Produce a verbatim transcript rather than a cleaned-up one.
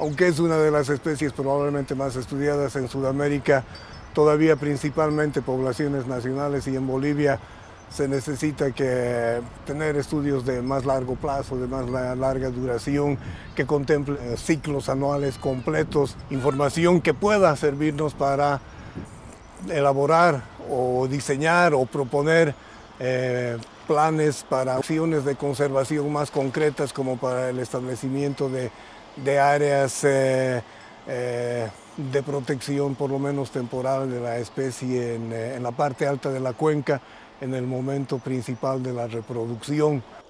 aunque es una de las especies probablemente más estudiadas en Sudamérica, todavía principalmente poblaciones nacionales, y en Bolivia se necesita que tener estudios de más largo plazo, de más larga duración, que contemplen ciclos anuales completos, información que pueda servirnos para elaborar o diseñar o proponer eh, planes para acciones de conservación más concretas, como para el establecimiento de, de áreas eh, eh, de protección, por lo menos temporal, de la especie en, en la parte alta de la cuenca, en el momento principal de la reproducción.